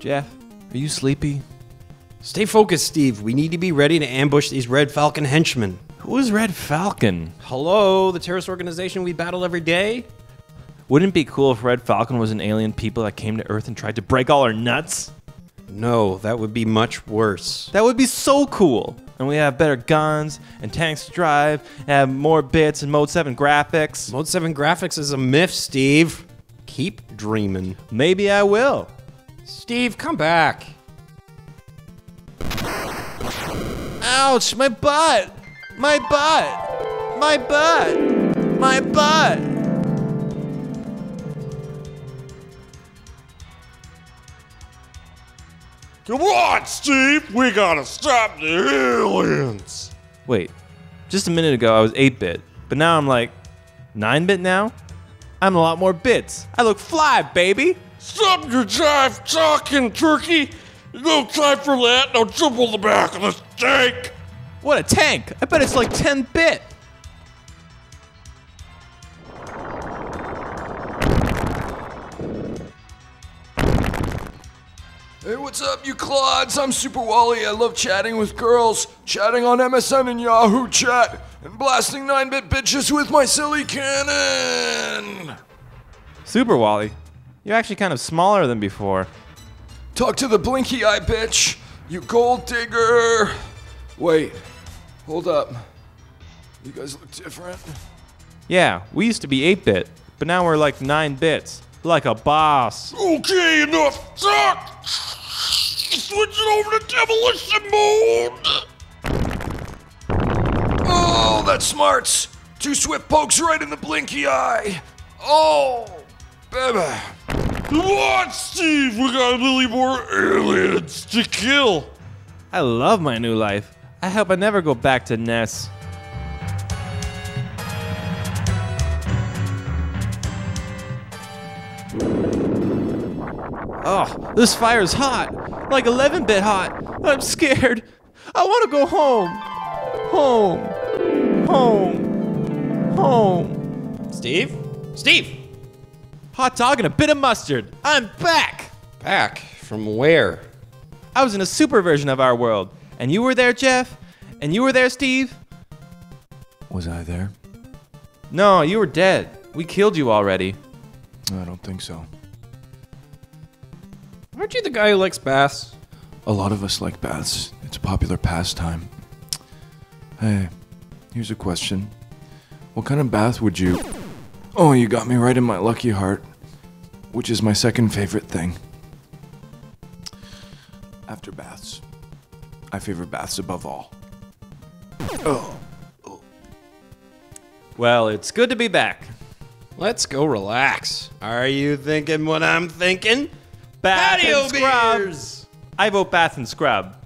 Jeff, are you sleepy? Stay focused, Steve. We need to be ready to ambush these Red Falcon henchmen. Who is Red Falcon? Hello, the terrorist organization we battle every day? Wouldn't it be cool if Red Falcon was an alien people that came to Earth and tried to break all our nuts? No, that would be much worse. That would be so cool. And we have better guns and tanks to drive and have more bits and Mode 7 graphics. Mode 7 graphics is a myth, Steve. Keep dreaming. Maybe I will. Steve, come back. Ouch, my butt! My butt! My butt! My butt! Come on, Steve! We gotta stop the aliens! Wait, just a minute ago I was 8-bit, but now I'm like 9-bit now? I'm a lot more bits. I look fly, baby! Stop your jive talking, turkey! No time for that, now jump on the back of this tank! What a tank! I bet it's like 10-bit! Hey, what's up, you clods? I'm Super Wally. I love chatting with girls, chatting on MSN and Yahoo Chat, and blasting 9-bit bitches with my silly cannon! Super Wally, you're actually kind of smaller than before. Talk to the blinky eye bitch, you gold digger! Wait, hold up. You guys look different. Yeah, we used to be 8-bit, but now we're like 9 bits. Like a boss. Okay, enough talk! Switch it over to demolition mode! Oh, that smarts! 2 swift pokes right in the blinky eye! Oh, baby. Come on, Steve! We got a million more aliens to kill! I love my new life. I hope I never go back to Ness. Oh, this fire's hot. Like 11-bit hot. I'm scared. I want to go home. Home. Home. Home. Steve? Steve! Hot dog and a bit of mustard. I'm back. Back? From where? I was in a super version of our world. And you were there, Jeff? And you were there, Steve? Was I there? No, you were dead. We killed you already. I don't think so. Aren't you the guy who likes baths? A lot of us like baths. It's a popular pastime. Hey, here's a question. What kind of bath would you... Oh, you got me right in my lucky heart. Which is my second favorite thing. After baths. I favor baths above all. Oh. Well, it's good to be back. Let's go relax. Are you thinking what I'm thinking? Bath Patio and scrub. beers! I vote bath and scrub.